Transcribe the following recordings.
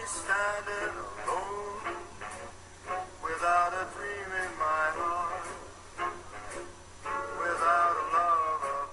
standing alone without a dream in my heart, without a love of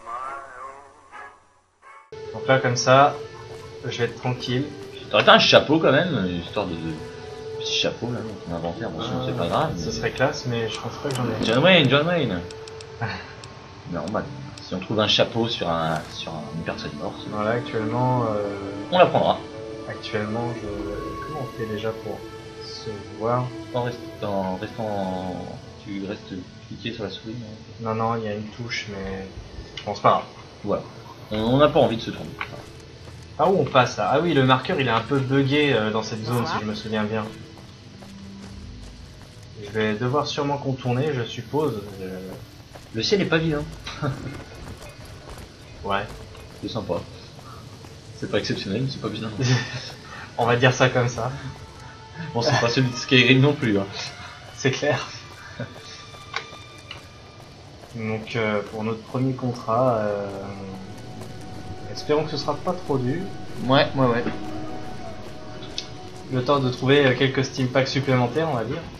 my own. Donc là, comme ça, je vais être tranquille. T'aurais fait un chapeau quand même, histoire de petit chapeau là, qu'on a inventé, bon, sinon c'est pas grave. Ce serait classe, mais je pense pas que j'en ai. John Wayne. Normal. Si on trouve un chapeau sur une personne morte, Voilà, actuellement, on la prendra. actuellement, comment on fait déjà pour se voir? En restant, tu restes cliqué sur la souris. Non, non, il y a une touche, mais je pense pas. Voilà. On n'a pas envie de se tourner. Par où on passe là? Ah oui, le marqueur il est un peu bugué dans cette zone, si je me souviens bien. Je vais devoir sûrement contourner, je suppose. Le ciel est pas vilain. Ouais. C'est sympa. C'est pas exceptionnel, mais c'est pas vilain. On va dire ça comme ça. Bon, c'est pas celui de Skyrim non plus. Hein. C'est clair. Donc pour notre premier contrat, espérons que ce sera pas trop dur. Ouais. Le temps de trouver quelques Steam Packs supplémentaires, on va dire.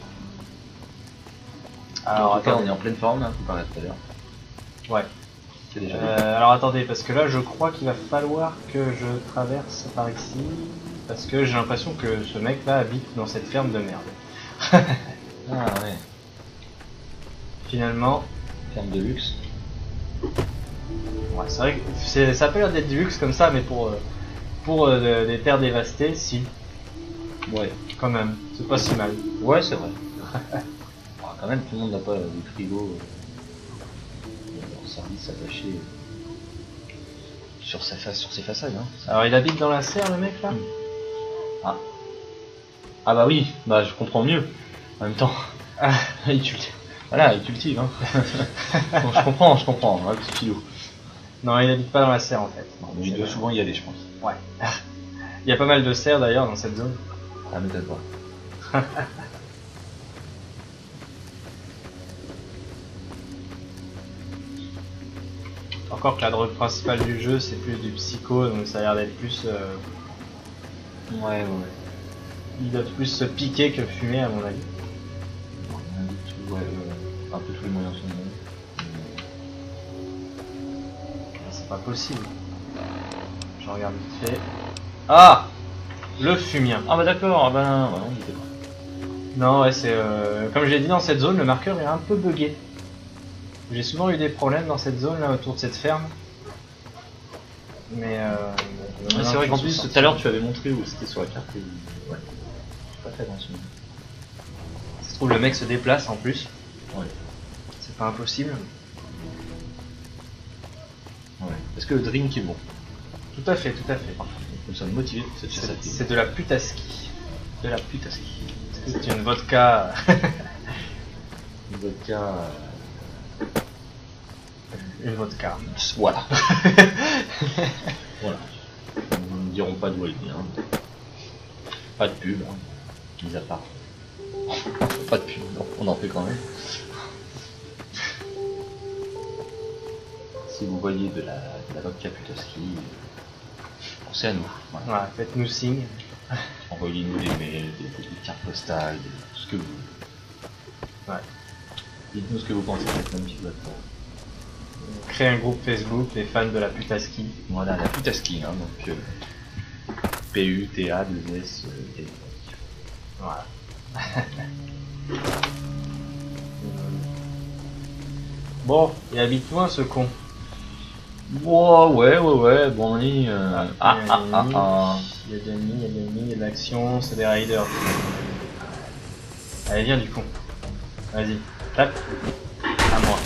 Alors attends, on est en pleine forme là, comparé à tout à l'heure. Ouais. C'est déjà alors attendez, parce que là je crois qu'il va falloir que je traverse par ici, parce que j'ai l'impression que ce mec là habite dans cette ferme de merde. Ah ouais. Finalement, Ferme de luxe. ouais, c'est vrai que ça a pas l'air d'être du luxe comme ça, mais pour des terres dévastées, si, Ouais. quand même, c'est pas si mal. Ouais, c'est vrai. Quand même, tout le monde n'a pas des frigos en service attaché sur ses façades. Hein. Alors il habite dans la serre le mec là? Ah bah oui, bah je comprends mieux. En même temps, il cultive. Voilà, il cultive. Hein. Bon, je comprends, un petit filou. Non, il habite pas dans la serre en fait. Non, mais il doit souvent y aller, je pense. Ouais. Il y a pas mal de serres d'ailleurs dans cette zone. Ah, mais d'accord. Encore que la drogue principale du jeu c'est plus du psycho, donc ça a l'air d'être plus... Ouais. Il doit plus se piquer que fumer à mon avis. Ouais, un peu tous les moyens sont bons. C'est pas possible. Je regarde vite fait. Ah! Le fumien. Ah bah d'accord, ah bah non, il était pas. Non, ouais, c'est... comme je l'ai dit, dans cette zone, le marqueur est un peu bugué. J'ai souvent eu des problèmes dans cette zone, là, autour de cette ferme. Mais C'est vrai qu'en plus, tout à l'heure, tu avais montré où c'était sur la carte et... Ouais. J'ai pas fait attention. Ça se trouve, le mec se déplace en plus. Ouais. C'est pas impossible. Ouais. Est-ce que le drink est bon? Tout à fait, tout à fait. Nous sommes motivés pour cette chasse. C'est de la putaski. De la putaski. C'est une vodka... Une vodka... Une vodka. Voilà. Voilà. Nous ne dirons pas d'où elle vient. Pas de pub, hein. Mis à part. Pas de pub, non. On en fait quand même. Si vous voyez de la vodka putaski, pensez à nous. Voilà. Voilà, faites-nous signe. Envoyez-nous des mails, des cartes postales, tout ce que vous voulez. Ouais. Dites-nous ce que vous pensez de cette magnifique vodka. Créer un groupe Facebook, les fans de la putaski. Voilà, la putaski, hein, donc P-U-T-A-2-S-T. Voilà. Bon, il habite loin ce con. Ouais, bon, on y... Il y a de l'ennemi, il y a de l'ennemi, il y a de l'action, c'est des raiders. Allez, viens du con. Vas-y, tape. À moi.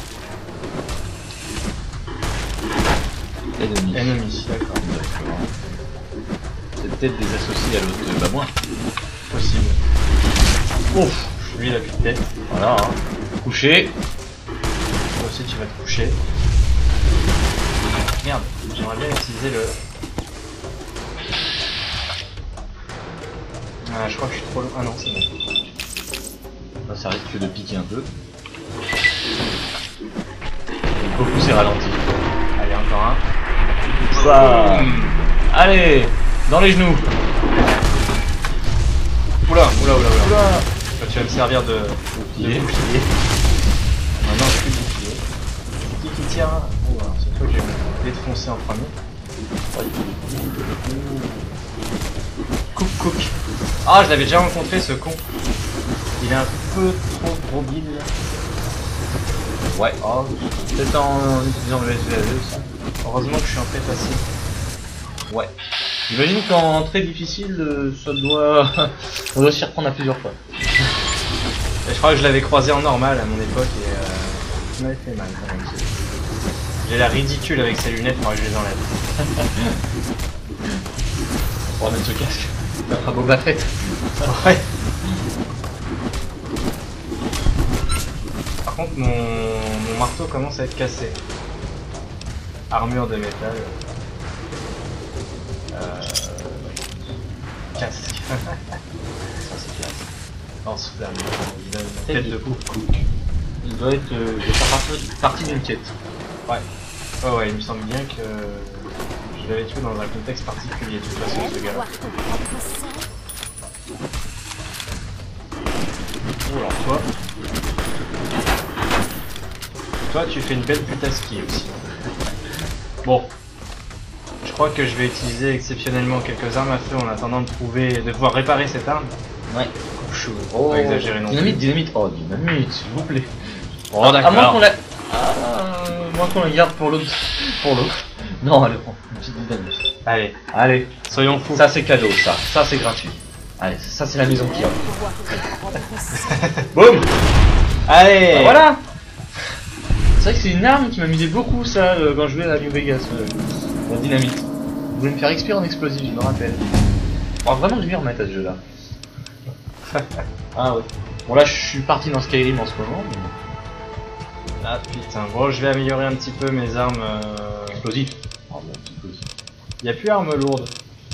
Ennemi, d'accord. C'est peut-être des associés à l'autre bah moi. Possible. Ouf, lui il a plus de tête. Voilà, hein. Couché. Toi aussi tu vas te coucher. Merde, j'aimerais bien utiliser le... Ah, je crois que je suis trop loin. Ah non, c'est bon. Là, ça risque de piquer un peu. Beaucoup c'est ralenti. Allez, encore un. Ça. Allez, dans les genoux. Oula, oula, oula, oula. Oula. Là, tu vas me servir de Bouclier. bouclier. Maintenant, je suis bouclier. Qui tire. Oh, alors, cette fois, je vais me défoncer en premier. Cook. Ah, je l'avais déjà rencontré, ce con. Il est un peu trop gros bide. Ouais, oh, peut-être en utilisant le SVAE, ça. Heureusement que je suis en très facile. Ouais. J'imagine qu'en très difficile, ça doit... on doit s'y reprendre à plusieurs fois. Et je crois que je l'avais croisé en normal à mon époque et ça m'avait fait mal quand même. J'ai l'air ridicule avec ses lunettes, moi je les enlève. On va mettre ce casque. Ça fera Boba Fett. Ouais. Par contre, mon marteau commence à être cassé. Armure de métal. Casque. Ça c'est classe. Lance-flamme. Il donne une tête de Cook. Il doit être... de faire partie d'une quête. Ouais. Oh ouais, il me semble bien que je l'avais tué dans un contexte particulier de toute façon ce gars-là. Oh, alors toi tu fais une belle pute à ski aussi. Bon, je crois que je vais utiliser exceptionnellement quelques armes à feu en attendant de pouvoir réparer cette arme. Ouais. Chaud. Oh, Pas exagérer non plus. dynamite. Oh, dynamite, s'il vous plaît. Oh À moins d'accord. qu'on la... moins qu'on la garde pour l'autre. Non, allez, prends une petite dynamite. Allez, Soyons fous. ça c'est cadeau, ça. Ça c'est gratuit. Allez, ça c'est la maison qui Boum. Allez. Bah, voilà. C'est vrai que c'est une arme qui m'amusait beaucoup, ça, quand je jouais à New Vegas, la dynamite. Vous voulez me faire expirer en explosif, je me rappelle. Oh, vraiment, je vais remettre à ce jeu-là. Ah ouais. Bon, là, je suis parti dans Skyrim en ce moment, mais... Ah putain, bon je vais améliorer un petit peu mes armes. Explosif. Oh, bon, explosif. Il n'y a plus armes lourdes.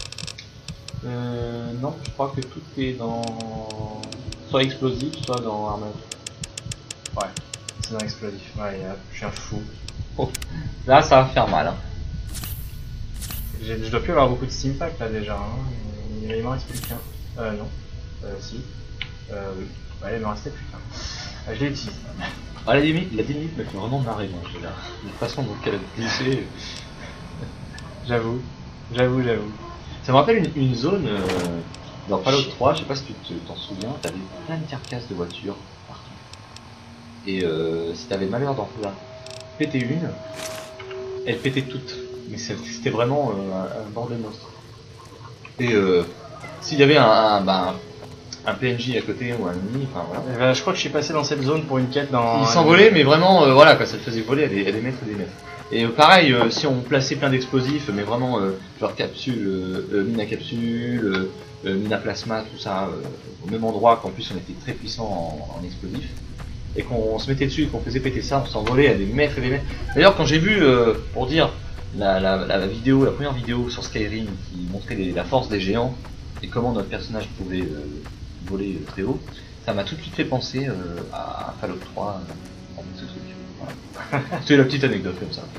Non, je crois que tout est dans... soit explosif, soit dans armure. Ouais, c'est dans explosif. Ouais, je suis un fou. Oh. Là, ça va faire mal. Hein. Je dois plus avoir beaucoup de steam pack là déjà. Hein. Il m'en reste plus qu'un. Non. Si. Oui. Ouais, il m'en restait plus qu'un. Je l'ai utilisé. Ah, la dynamite me fait vraiment marrer, moi, je la façon dont elle a glissé. J'avoue. Ça me rappelle une zone dans Fallout 3, je sais pas si tu t'en souviens, t'avais plein de carcasses de voitures partout. Et si t'avais malheur d'en péter une, elle pétait toutes. Mais c'était vraiment un bordel monstre. Et s'il y avait un PNJ à côté ou un ennemi, enfin voilà. Eh ben, je crois que je suis passé dans cette zone pour une quête dans. Il s'envolait, mais vraiment, voilà, quoi, ça te faisait voler à des mètres et des mètres. Et pareil, si on plaçait plein d'explosifs, mais vraiment, genre capsule, mine à capsule, mine à plasma, tout ça, au même endroit, qu'en plus on était très puissant en explosifs, et qu'on se mettait dessus et qu'on faisait péter ça, on s'envolait à des mètres et des mètres. D'ailleurs, quand j'ai vu, pour dire, la vidéo, la première vidéo sur Skyrim qui montrait la force des géants et comment notre personnage pouvait voler très haut, ça m'a tout de suite fait penser à Fallout 3 avec ce truc. Voilà. C'est la petite anecdote comme ça.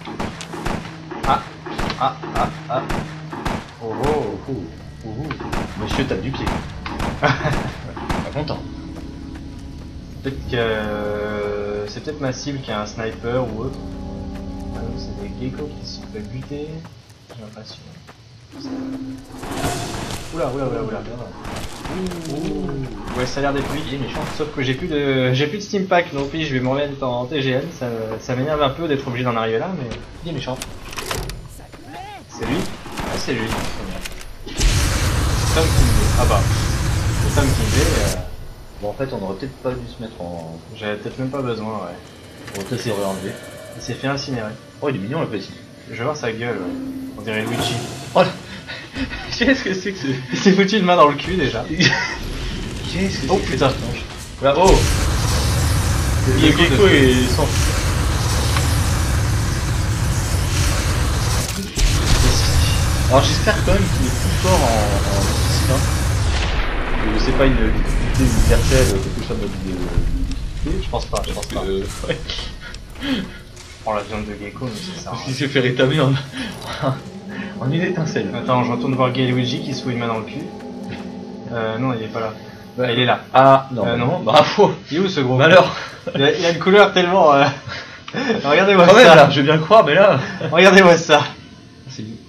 Oh. Monsieur tape du pied. Pas content. Peut-être que c'est peut-être ma cible qui a un sniper ou autre. Ah non, c'est des geckos qui se sont fait buter. J'ai l'impression. Oula. Ouais, ça a l'air d'être lui, il est méchant. Sauf que j'ai plus de steam pack, donc oui, je vais me remettre en TGN. Ça m'énerve un peu d'être obligé d'en arriver là, mais il est méchant. C'est lui? Ah, c'est lui. Tom King. Ah bah. C'est Tom King. Bon, en fait, on aurait peut-être pas dû se mettre en. J'avais peut-être même pas besoin, ouais. On va peut-être se réenlever. Il s'est fait incinérer. Oh, il est mignon le petit. Je vais voir sa gueule, ouais. On dirait Luigi. Oh là. Qu'est-ce que c'est que ce. Il s'est foutu une main dans le cul déjà. Qu'est-ce que Oh c'est putain. Là, oh. Il est gecko et sans. Alors j'espère quand même qu'il est plus fort en discipline. Que c'est pas une difficulté universelle, quelque chose de difficulté. Je pense pas. Ouais. Prends la viande de gecko, mais c'est ça. Parce qu'il s'est fait rétamer en une étincelle. Attends, je retourne voir Gay Luigi qui se fout une main dans le cul. Non, il est pas là. Bah, il est là. Ah, non. non. Bravo. Il est où ce gros? Bah alors. Il a une couleur tellement... Regardez-moi Quand même, ça. là, je veux bien le croire, mais là. Regardez-moi ça. C'est lui.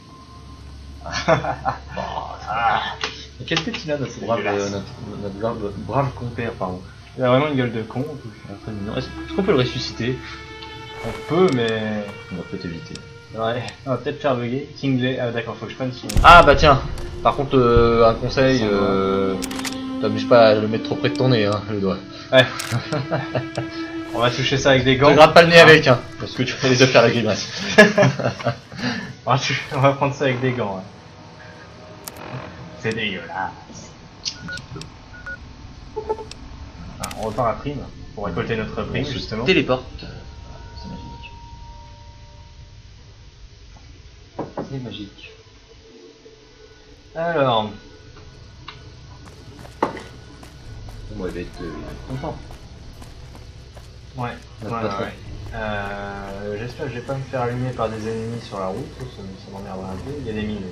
Ah. Quelle tête il a, notre brave compère, pardon. Il a vraiment une gueule de con. Très mignon. Est-ce qu'on peut le ressusciter? On peut, mais... On va peut-être éviter. Ouais, on va peut-être faire bugger. Kingley, ah d'accord, faut que je prenne son... Ah bah tiens, par contre un conseil, t'abuses pas à le mettre trop près de ton nez, hein, le doigt. Ouais. On va toucher ça avec des gants. Ne gratte pas le nez avec, hein, parce que tu vas les faire la grimace. On va prendre ça avec des gants. Ouais. C'est dégueulasse. Ah, on repart à prime, pour récolter notre prime justement. Téléporte. C'est magique. C'est magique. Alors... Bon, il va être content. Ouais, ouais. J'espère que je vais pas me faire allumer par des ennemis sur la route, ça m'emmerdera un peu, il y a des mines.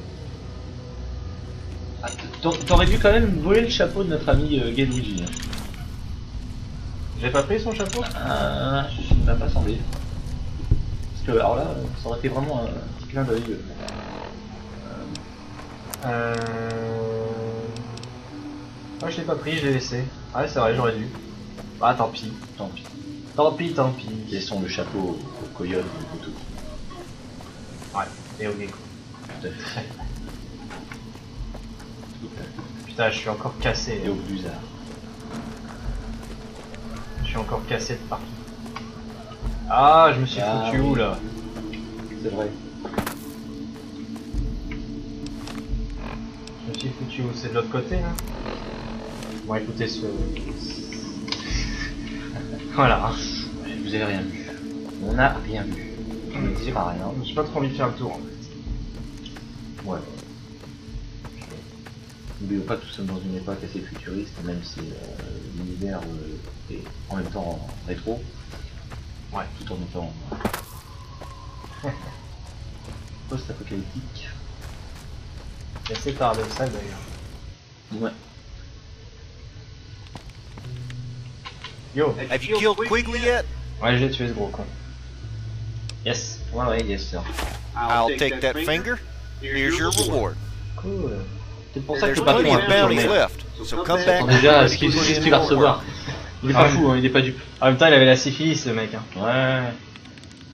Ah, t'aurais dû quand même voler le chapeau de notre ami Geluigi. J'ai pas pris son chapeau? Je ne m'a pas semblé. Parce que alors là, ça aurait été vraiment un petit clin d'œil. Moi je l'ai pas pris, je l'ai laissé. Ouais c'est vrai, j'aurais dû. Ah tant pis. Tant pis. Tant pis, tant pis. Laissons le chapeau au coyote ou au tout. Ouais, et au gecko. Tout à fait. Putain, je suis encore cassé. Et au blusard. Je suis encore cassé de partout. Ah, je me suis foutu où là? C'est vrai. Je me suis foutu où? C'est de l'autre côté là? Bon écoutez ce... Voilà. Vous avez rien vu. On n'a rien vu. On ne dira rien. J'ai pas trop envie de faire le tour en fait. Ouais. N'oublions pas que nous sommes dans une époque assez futuriste, même si l'univers est en même temps rétro. Ouais. Tout en étant post-apocalyptique. C'est assez paradoxal d'ailleurs. Ouais. Yo. Have you killed Quigley yet? Ouais, j'ai tué ce gros con. Yes. Ouais, yes sir. I'll take that finger. Here's your reward. Cool. C'est pour ça que There's le patron plenty a of fait bounties tourner. left, so come back. Attends, déjà, ce qu'il va recevoir. Il est pas fou, hein, il est pas dupe. En même temps, il avait la syphilis, le mec. Hein. Ouais.